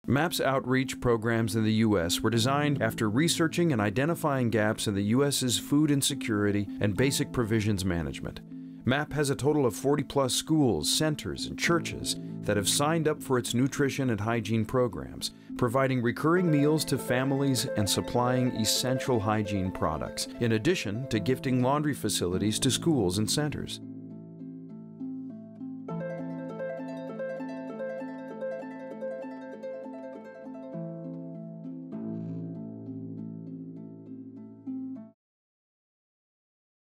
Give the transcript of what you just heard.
MAP's outreach programs in the U.S. were designed after researching and identifying gaps in the U.S.'s food insecurity and basic provisions management. MAP has a total of 40-plus schools, centers, and churches that have signed up for its nutrition and hygiene programs, providing recurring meals to families and supplying essential hygiene products, in addition to gifting laundry facilities to schools and centers.